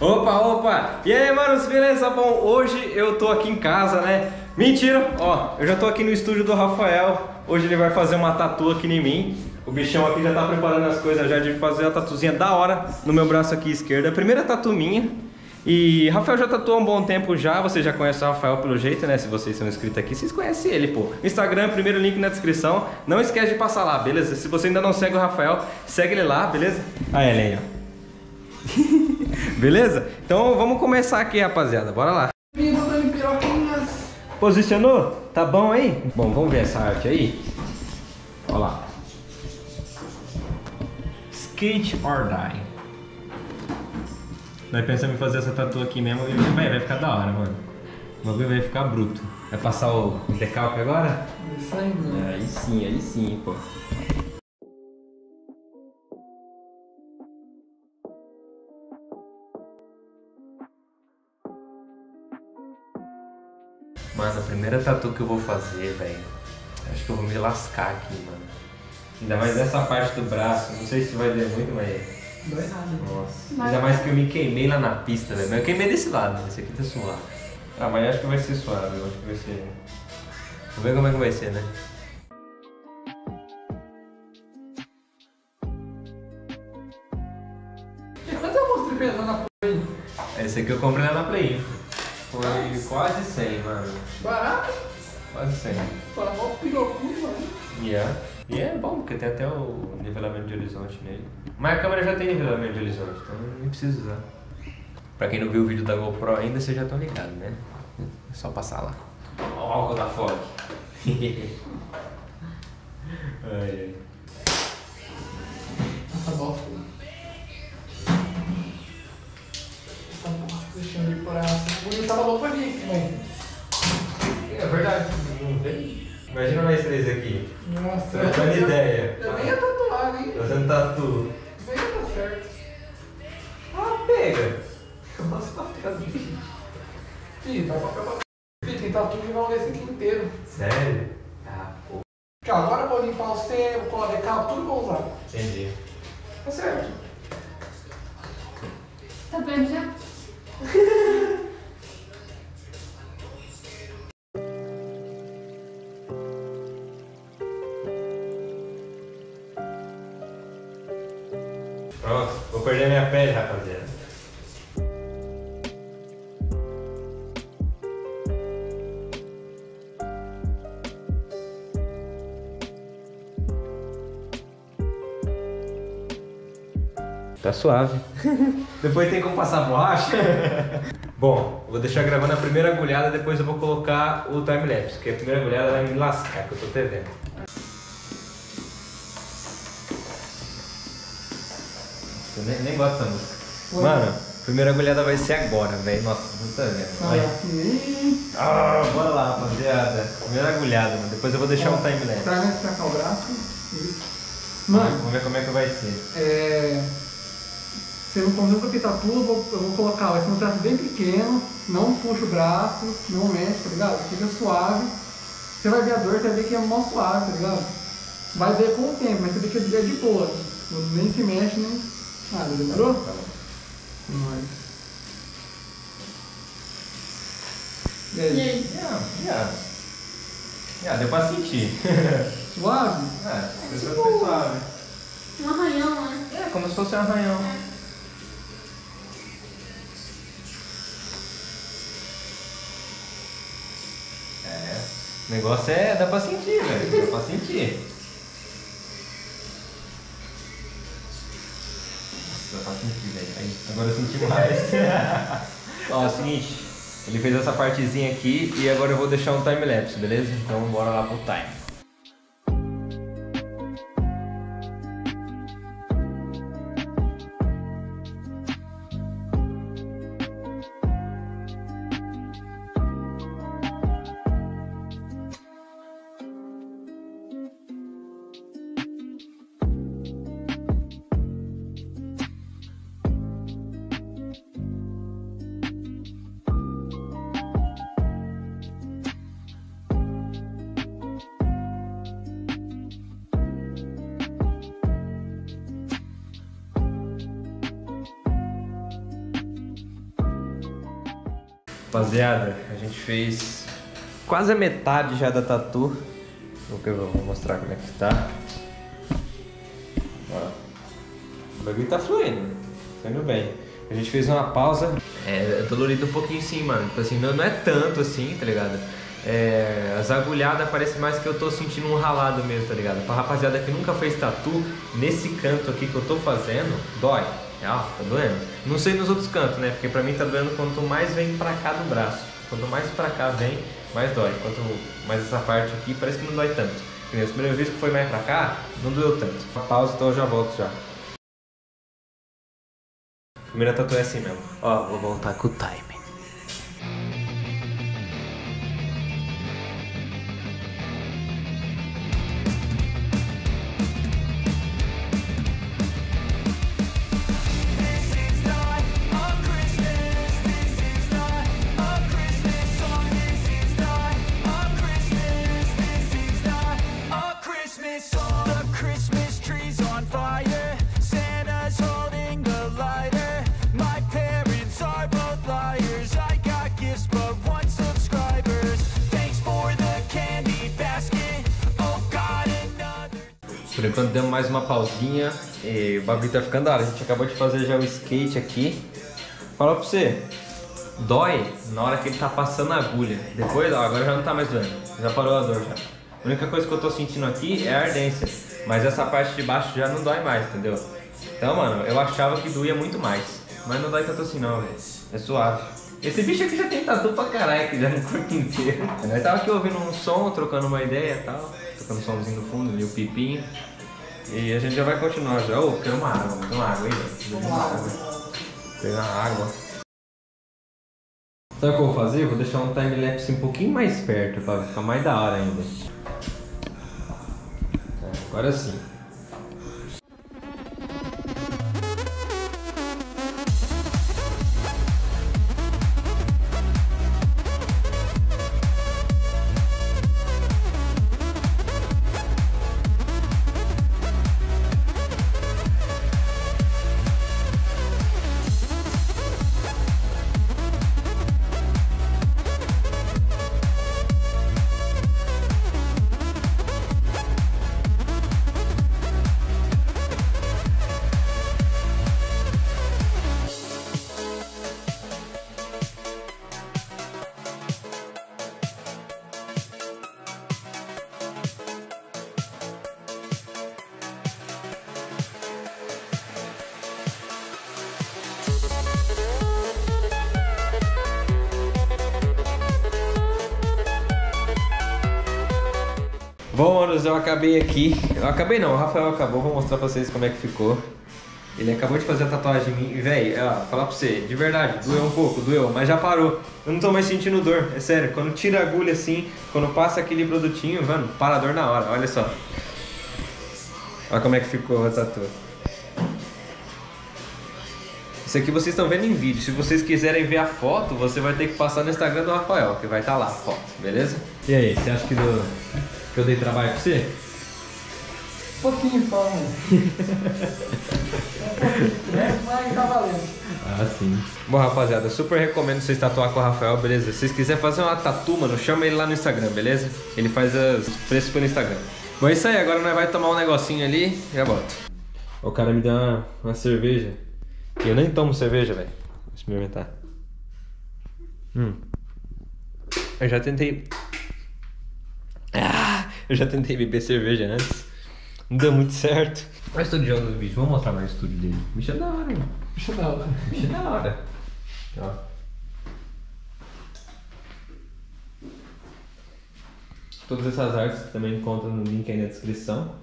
Opa, opa! E aí, manos, beleza? Bom, hoje eu tô aqui em casa, né? Mentira! Ó, eu já tô aqui no estúdio do Rafael. Hoje ele vai fazer uma tatu aqui em mim. O bichão aqui já tá preparando as coisas já de fazer a tatuzinha da hora no meu braço aqui esquerdo. É a primeira tatu minha. E Rafael já tatuou há um bom tempo já. Você já conhece o Rafael pelo jeito, né? Se vocês são inscritos aqui, vocês conhecem ele, pô. Instagram, primeiro link na descrição. Não esquece de passar lá, beleza? Se você ainda não segue o Rafael, segue ele lá, beleza? Ah, ele aí, ó. Beleza? Então vamos começar aqui, rapaziada. Bora lá. Posicionou? Tá bom aí? Bom, vamos ver essa arte aí. Olha lá. Skate or Die. Nós pensamos em fazer essa tatu aqui mesmo e vai ficar da hora, mano. O bagulho vai ficar bruto. Vai passar o decalque agora? Isso aí, mano. Aí sim, pô. Mano, a primeira tatu que eu vou fazer, velho, acho que eu vou me lascar aqui, mano. Ainda mais essa parte do braço, não sei se vai doer muito, mas... Não é nada. Nossa, ainda mais que eu me queimei lá na pista, velho. Mas eu queimei desse lado, né? Esse aqui tá suave. Ah, mas acho que vai ser suave, eu acho que vai ser... Vamos ver como é que vai ser, né? Quanto eu mostrei pesando na p*** aí? Esse aqui eu comprei lá na Play Info. Foi quase 100, mano. Barato? Quase 100. Para mó pirocudo, mano. E é bom, porque tem até o nivelamento de horizonte nele. Mas a câmera já tem nivelamento de horizonte, então nem precisa usar. Pra quem não viu o vídeo da GoPro ainda, vocês já estão ligados, né? É só passar lá. Ó o álcool da Fog. Ai. Essa bosta. Essa bosta, deixando ele por essa. Eu tava louco ali, mãe. É verdade, não tem? Imagina nós três aqui. Nossa, Você não tem ideia. Eu nem ia tatuar, hein? Fazendo tatu. Nem ia dar certo. Ah, pega. Nossa, tá pegando. Ih, tá papel pra c***. Fih, tem tatu de não ver esse aqui inteiro. Sério? Ah, pô. Aqui, ó, agora eu vou limpar o C, vou colar decalque, tudo vou usar. Entendi. Tá certo. Tá vendo já? Pronto, vou perder minha pele, rapaziada. Tá suave. Depois tem como passar borracha? Bom, vou deixar gravando a primeira agulhada, depois eu vou colocar o timelapse, porque a primeira agulhada vai me lascar, que eu tô até vendo. Eu nem gosto dessa música. Oi. Mano, a primeira agulhada vai ser agora, velho. Nossa, não tá vendo. Vai. Bora lá, rapaziada. Primeira agulhada, mano. Depois eu vou deixar um timelapse. Pra cá o braço. Mano, Mano, vamos ver como é que vai ser. você não consegue com a tatu, eu vou colocar, vai ser um traço bem pequeno, não puxa o braço, não mexe, tá ligado? Fica suave. Você vai ver a dor, você vai ver que é mó suave, tá ligado? Vai ver com o tempo, mas você vê que é de boa. Nem se mexe, nem nada, demorou? Tá bom. Mas... E E aí? aí? Deu pra sentir. Suave? Foi suave. Um arranhão, né? É, como se fosse um arranhão. O negócio é, dá pra sentir, velho. Dá pra sentir. Nossa, dá pra sentir, velho. Aí, agora eu senti mais. Ó, é o seguinte, ele fez essa partezinha aqui e agora eu vou deixar um timelapse, beleza? Então bora lá pro time. Rapaziada, a gente fez quase a metade já da tatu. Vou mostrar como é que tá. Ó. O bagulho tá fluindo bem. A gente fez uma pausa. É dolorido um pouquinho sim, mano. Tipo assim, não é tanto assim, tá ligado? As agulhadas parece mais que eu tô sentindo um ralado mesmo, tá ligado? Pra rapaziada que nunca fez tatu, nesse canto aqui que eu tô fazendo, dói. Tá doendo. Não sei nos outros cantos, né? Porque pra mim tá doendo quanto mais vem pra cá do braço. Quanto mais pra cá vem, mais dói. Quanto mais essa parte aqui, parece que não dói tanto. Porque as primeiras vezes que foi mais pra cá, não doeu tanto. Uma pausa, então eu já volto já. Primeira tatu é assim mesmo. Ó, vou voltar com o time. Por enquanto demos mais uma pausinha e o bagulho tá ficando da hora. A gente acabou de fazer já o skate aqui. Fala pra você, dói na hora que ele tá passando a agulha. Depois, ó, agora já não tá mais doendo. Já parou a dor já. A única coisa que eu tô sentindo aqui é a ardência. Mas essa parte de baixo já não dói mais, entendeu? Então, mano, eu achava que doía muito mais. Mas não dói tanto assim não, velho. É suave. Esse bicho aqui já tem tatu pra caralho, aqui já no corpo inteiro. Nós tava aqui ouvindo um som, trocando uma ideia e tal. Tocando um somzinho no fundo, ali o pipinho. E a gente já vai continuar já. Ô, quero uma água aí, velho. Pegar uma água. Sabe o que eu vou fazer? Eu vou deixar um time-lapse um pouquinho mais perto, pra ficar mais da hora ainda. Agora sim. Bom, manos, eu acabei aqui. Eu acabei não, o Rafael acabou, vou mostrar pra vocês como é que ficou. Ele acabou de fazer a tatuagem em mim e, véi, falar pra você, de verdade, doeu um pouco, doeu, mas já parou. Eu não tô mais sentindo dor, é sério. Quando tira a agulha assim, quando passa aquele produtinho, mano, para a dor na hora, olha só. Olha como é que ficou a tatu. Isso aqui vocês estão vendo em vídeo. Se vocês quiserem ver a foto, você vai ter que passar no Instagram do Rafael, que vai estar lá a foto, beleza? E aí, você acha que eu dei trabalho pra você? Um pouquinho só, mano. Mas tá valendo. Ah, sim. Bom, rapaziada, eu super recomendo vocês tatuar com o Rafael, beleza? Se vocês quiserem fazer uma tatu, mano, chama ele lá no Instagram, beleza? Ele faz os preços pelo Instagram. Bom, é isso aí. Agora nós vamos tomar um negocinho ali e já volto. O cara me deu uma cerveja. Eu nem tomo cerveja, velho. Vou experimentar. Eu já tentei... eu já tentei beber cerveja antes. Não deu muito certo. Olha o estúdio do bicho. Vamos mostrar mais o estúdio dele. O bicho é da hora, mano. O bicho é da hora. O bicho é da hora. Ó. Todas essas artes você também encontra no link aí na descrição.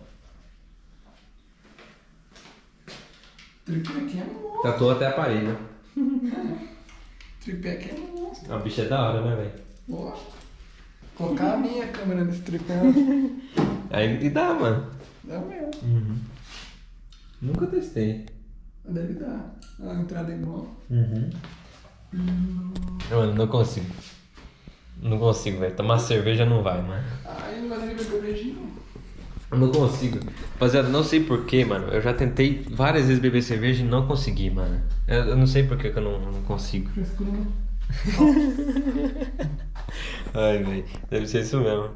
Tripé aqui é monstro. Tatuou até a parede. Tripé aqui é monstro. O bicho é da hora, né, velho? Boa. Colocar a minha câmera nesse tripé. Aí dá, mano. Dá mesmo. Uhum. Nunca testei. Deve dar. A entrada é igual. Mano, não consigo. Não consigo, velho. Tomar cerveja não vai, mano. Aí não vai ter que beber beijinho. Não consigo. Rapaziada, não sei porquê, mano. Eu já tentei várias vezes beber cerveja e não consegui, mano. Eu não sei porquê que eu não consigo. Frescura, né? Ai, velho, deve ser isso mesmo.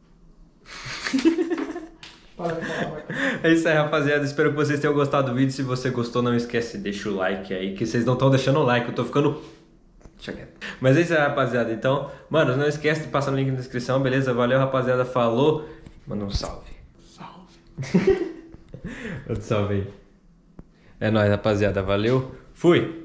Para de falar, vai. É isso aí, rapaziada. Espero que vocês tenham gostado do vídeo. Se você gostou, não esquece, deixa o like aí, que vocês não estão deixando o like. Eu tô ficando... Deixa quieto. Mas é isso aí, rapaziada. Então, mano, não esquece de passar no link na descrição, beleza? Valeu, rapaziada. Falou. Manda um salve. Salve. Outro salve aí. É nóis, rapaziada. Valeu. Fui.